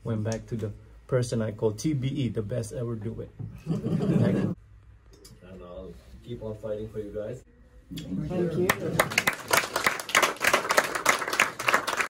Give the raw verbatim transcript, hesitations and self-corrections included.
went back to the person I call T B E, the best ever do it. And I'll keep on fighting for you guys. Thank you.